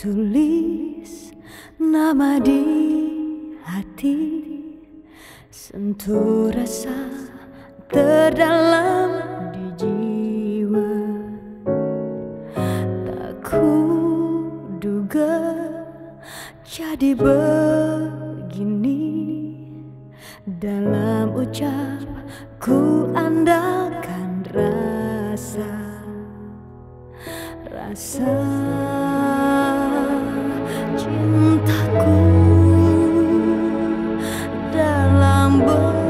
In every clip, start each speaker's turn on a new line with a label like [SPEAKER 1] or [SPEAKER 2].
[SPEAKER 1] tulis nama di hati, sentuh rasa terdalam di jiwa. Tak kuduga jadi begini, dalam ucap ku andalkan rasa cintaku dalam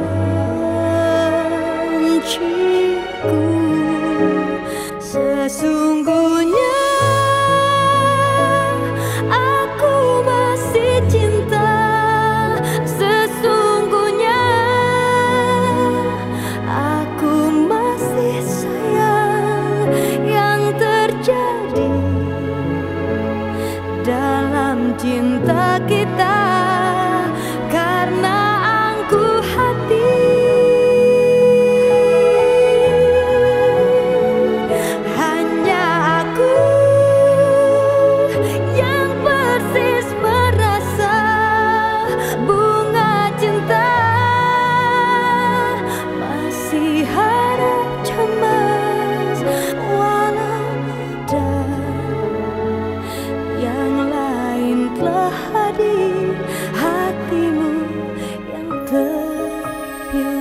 [SPEAKER 1] benciku. Sesungguhnya aku masih cinta, sesungguhnya aku masih sayang. Yang terjadi dalam cinta kita karena angkuh hati, hanya aku yang persis merasa bunga cinta. Masih harap cemas walau ada yang lain telah hadir, hatimu yang terpilih.